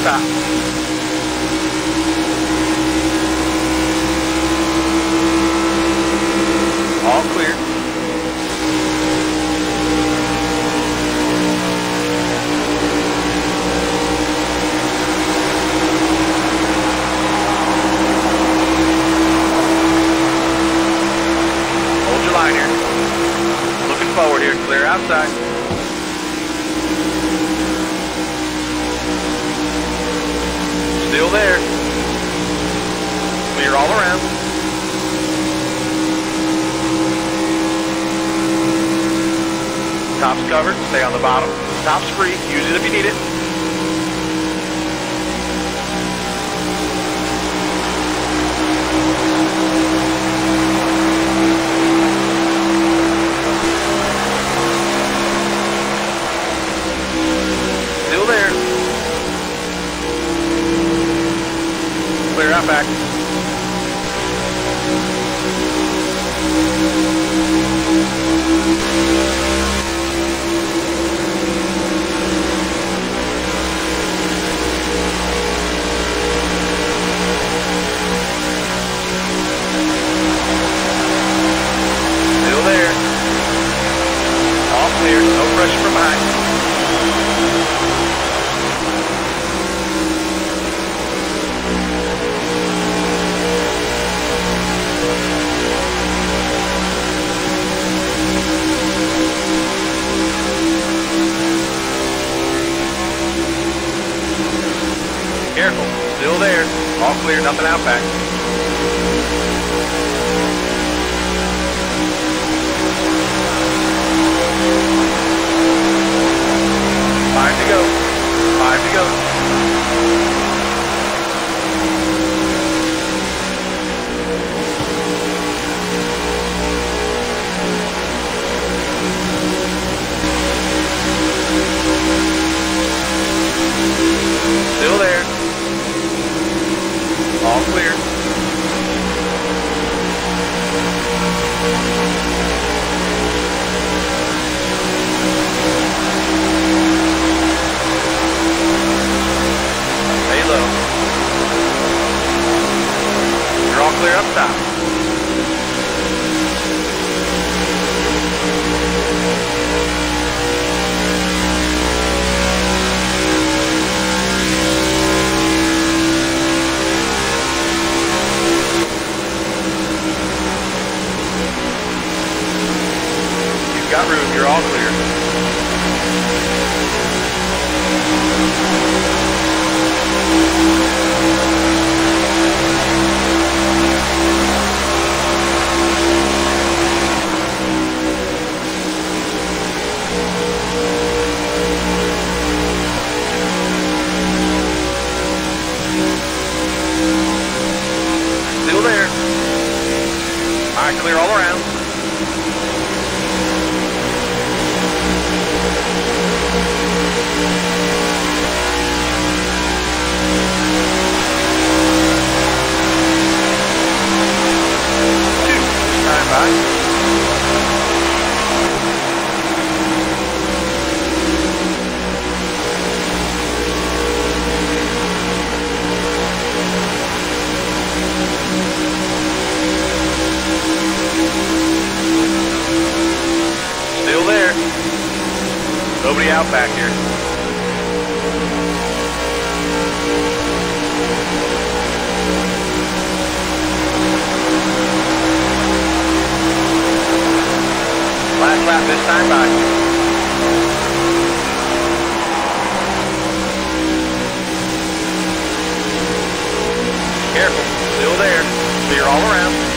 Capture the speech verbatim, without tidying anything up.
top. All clear. Hold your line here. Looking forward here, clear outside. Still there. Clear all around. Top's covered, stay on the bottom. Top's free, use it if you need it. Still there. Clear out back. Still there. All clear, no pressure from behind. Careful, still there. All clear, nothing out back. Five to go. Five to go. Still there. All clear. Stay low. You're all clear up top. Got room, you're all clear. Still there. All right, clear all around. Still there. Nobody out back here. Last lap this time by. Careful, still there. Clear all around.